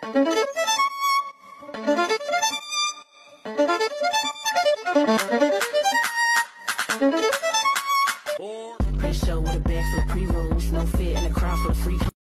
Pre-show with a bag for pre-rolls, no fear in the crowd for free.